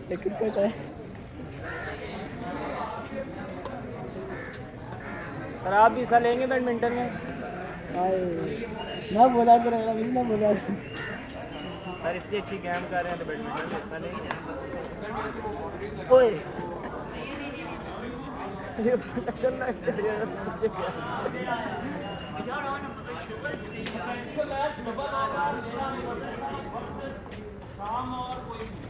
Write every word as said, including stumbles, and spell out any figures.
Cricket है sir आप भी हिस्सा लेंगे बैडमिंटन में? ना बोला करेगा ना बोला सर इतनी अच्छी गेम कर रहे हैं तो बैडमिंटन में हिस्सा लेंगे। ओए ये चलना है